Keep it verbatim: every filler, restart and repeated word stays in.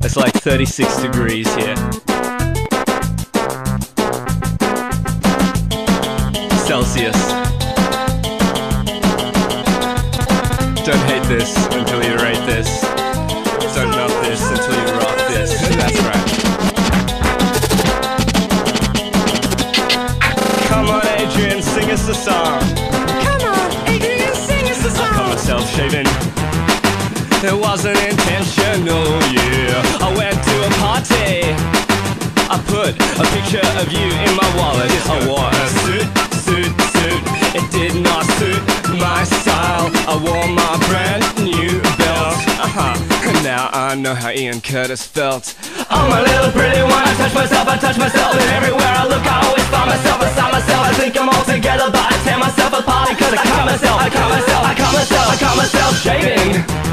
It's like thirty-six degrees here. Celsius. Don't hate this until you rate this. Don't love this until you rock this. That's right. Come on, Adrian, sing us a song. Come on, Adrian, sing us a I caught song. myself shaving. It wasn't intentional, yeah. I went to a party. I put a picture of you in my wallet. I wore a suit, suit, suit. It did not suit my style. I wore my brand new belt. Uh-huh. And now I know how Ian Curtis felt. Oh, my little pretty one, I touch myself, I touch myself. And everywhere I look, I always find myself beside myself. I think I'm all together, but I tear myself apart. Because I caught myself, I caught myself, I caught myself, I caught myself shaving.